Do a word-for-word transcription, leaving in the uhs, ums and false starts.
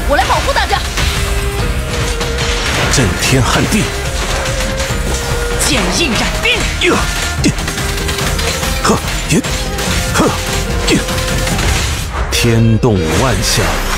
我来保护大家。 震天撼地， 剑印染冰。 呀，呵，耶，呵，耶，天动万象。